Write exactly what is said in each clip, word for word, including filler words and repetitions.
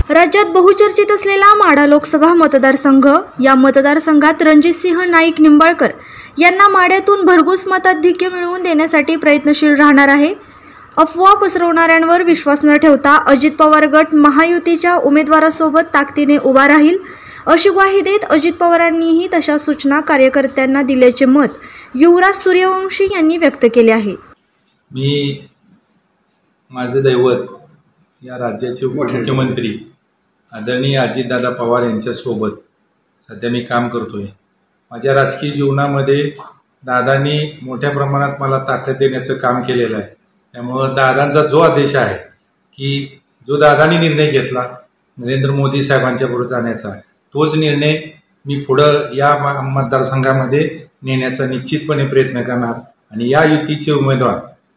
राज्यात बहुचर्चित असलेला माढा लोकसभा मतदारसंघ, या मतदारसंघात रणजितसिंह नाईक निंबाळकर यांना माढ्यातून भरघोस मताधिक्य मिळवून देण्यासाठी प्रयत्नशील राहणार आहे। अफवा पसरवणाऱ्यांवर विश्वास न ठेवता अजित पवार गट महायुतीच्या उमेदवारासोबत ताकदीने उभा राहील, अशी ग्वाही देत अजित पवारांनीही तशा सूचना कार्यकर्त्यांना दिल्याचे मत युवराज सूर्यवंशी यांनी व्यक्त केले आहे। मी माझे दैवत या राज्याचे मुख्यमंत्री आदरणीय अजितदादा पवार यांच्यासोबत सध्या मी काम करतोय। माझ्या राजकीय जीवनामध्ये दादांनी मोठ्या प्रमाणात मला ताकद देण्याचं काम केलेलं आहे। त्यामुळे दादांचा जो आदेश आहे की जो दादांनी निर्णय घेतला नरेंद्र मोदी साहेबांच्या बरोबर जाण्याचा, तोच निर्णय मी पुढे या मतदारसंघामध्ये नेण्याचा निश्चितपणे प्रयत्न करणार। आणि या युतीचे उमेदवार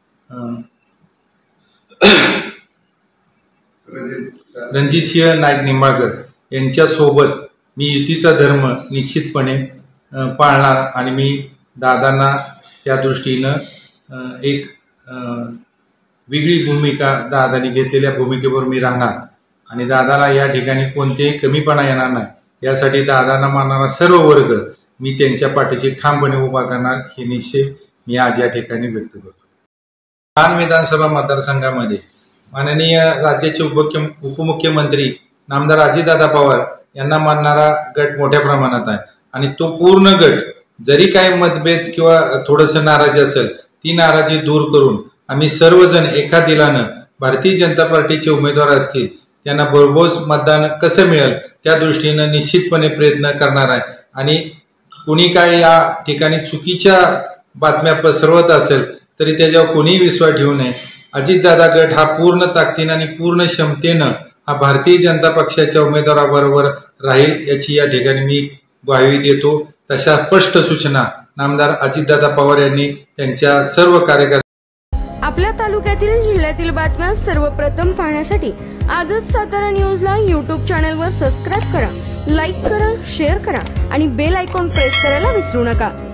रणजितसिंह नाईक निंबाळकर यांच्यासोबत मी युतीचा धर्म निश्चितपणे पाळणार आणि मी दादांना त्या दृष्टीनं एक वेगळी भूमिका दादांनी घेतलेल्या भूमिकेवर मी राहणार आणि दादाला या ठिकाणी कोणतेही कमीपणा येणार नाही, यासाठी दादांना मानणारा सर्व वर्ग मी त्यांच्या पाठीशी ठामपणे उभा करणार, हे निश्चय मी आज या ठिकाणी व्यक्त करतो। ठाणे विधानसभा मतदारसंघामध्ये माननीय राज्याचे उपमुख्यमंत्री नामदार अजितदादा पवार यांना मानणारा गट मोठ्या प्रमाणात आहे आणि तो पूर्ण गट जरी काही मतभेद किंवा थोडंसं नाराजी असेल, ती नाराजी दूर करून आम्ही सर्वजण एका दिलानं भारतीय जनता पार्टीचे उमेदवार असतील त्यांना भरघोस मतदान कसं मिळेल त्या दृष्टीनं निश्चितपणे प्रयत्न करणार आहे। आणि कुणी काय या ठिकाणी चुकीच्या बातम्या पसरवत असेल तरी त्याच्यावर कोणीही विश्वास ठेवू नये। अजितदादा गट हा पूर्ण ताकदीनं आणि पूर्ण क्षमतेनं हा भारतीय जनता पक्षाच्या उमेदवाराबरोबर राहील, याची या ठिकाणी मी ग्वाही देतो। तशा स्पष्ट सूचना नामदार अजितदादा पवार यांनी त्यांच्या सर्व कार्यकर्त्यांना। आपल्या तालुक्यातील जिल्ह्यातील बातम्या सर्वप्रथम पाहण्यासाठी आजच सातारा न्यूजला यूट्यूब चॅनलवर सबस्क्राईब करा, लाईक करा, शेअर करा आणि बेल आयकॉन प्रेस करायला विसरू नका।